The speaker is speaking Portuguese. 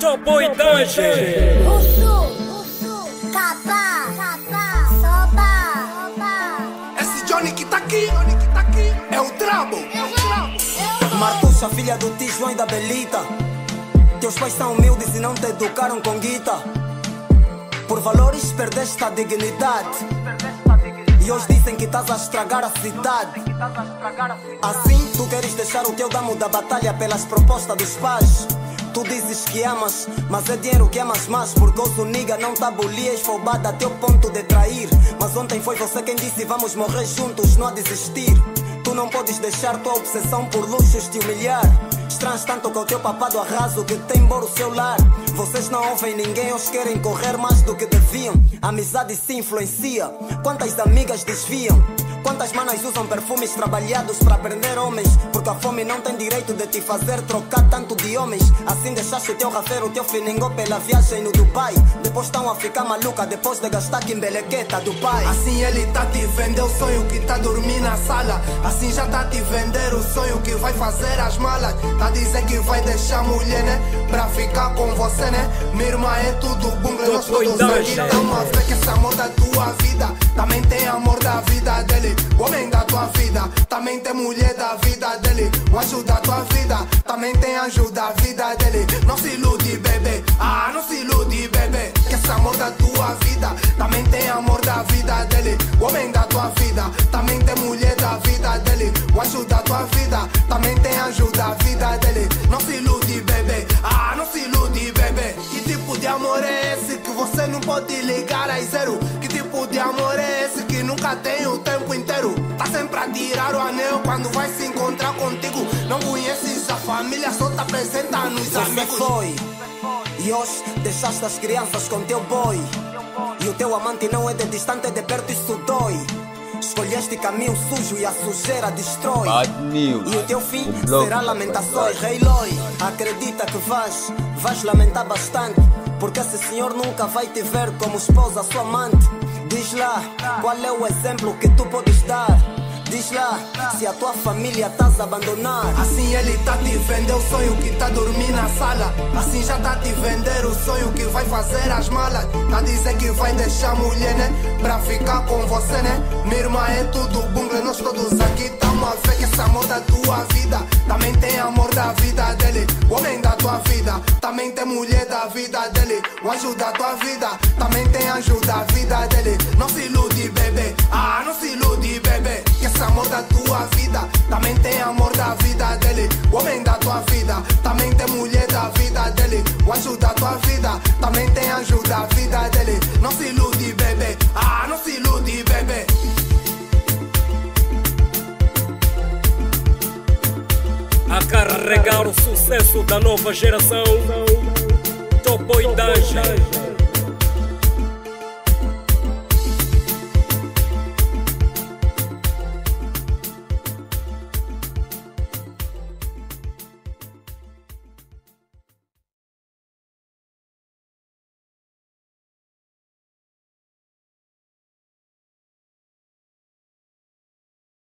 Topo e Danche. Esse Johnny que tá aqui é o Trabo. Martuxa, filha do tio João e da Belita. Teus pais são humildes e não te educaram com guita. Por valores perdeste a dignidade. E hoje dizem que estás a estragar a cidade. Assim tu queres deixar o teu damo da batalha pelas propostas dos pais. Tu dizes que amas, mas é dinheiro que amas mais. Porque hoje o nigga não tá bolia esfobada a teu ponto de trair. Mas ontem foi você quem disse vamos morrer juntos, não há desistir. Tu não podes deixar tua obsessão por luxos te humilhar. Estranhas tanto com o teu papado arraso que tem embora o seu lar. Vocês não ouvem ninguém, os querem correr mais do que deviam. A amizade se influencia, quantas amigas desviam. Quantas manas usam perfumes trabalhados para prender homens. Porque a fome não tem direito de te fazer trocar tanto de homens. Assim deixaste o teu rafeiro, o teu finingô pela viagem no Dubai. Depois estão a ficar maluca, depois de gastar quimbelequeta do pai. Assim ele tá te vender o sonho que tá dormir na sala. Assim já tá te vender o sonho que vai fazer as malas. Tá dizer que vai deixar a mulher, né? Pra ficar com você, né? Minha irmã é tudo bungle, nós todos aqui tamo a ver que esse amor da tua vida também tem amor da vida dele. O homem da tua vida também tem mulher da vida dele. O anjo da tua vida também tem anjo da vida dele. Não se ilude, bebê, não se ilude, bebê. Que esse amor da tua vida também tem amor da vida dele. O homem da tua vida também tem mulher da vida dele. O anjo da tua vida também tem anjo da vida dele. Não se ilude, bebê, não se ilude, bebê. Que tipo de amor é esse que você não pode ligar a zero? Que tipo de amor é esse que nunca tem o tempo inteiro? Tá sempre a tirar o anel quando vai se encontrar contigo. Não conheces a família, só te apresenta nos amigos. Você foi e hoje deixaste as crianças com teu boy. E o teu amante não é de distante, é de perto, isso dói. Escolheste caminho sujo e a sujeira destrói. E o teu fim será lamentações. Hey Loi, acredita que vais lamentar bastante. Porque esse senhor nunca vai te ver como esposa, sua amante. Diz lá, qual é o exemplo que tu podes dar? Diz lá, se a tua família estás a abandonar. Assim ele tá te vender o sonho que tá dormir na sala. Assim já tá te vender o sonho que vai fazer as malas. Tá dizer que vai deixar a mulher, né? Pra ficar com você, né? Minha irmã é tudo bungle, nós todos aqui tamo a ver que esse amor da tua vida também tem amor da vida dele. O homem da tua vida também tem mulher da vida dele. O anjo da tua vida também tem anjo da vida dele. Não se ilude, bebê, não se ilude, bebê. Que esse amor da tua vida também tem amor da vida dele. O homem da tua vida também tem mulher da vida dele. O anjo da tua vida também tem anjo da vida dele. Não se ilude, bebê, não se ilude, bebê. A carregar o sucesso da nova geração. Topo e Danche.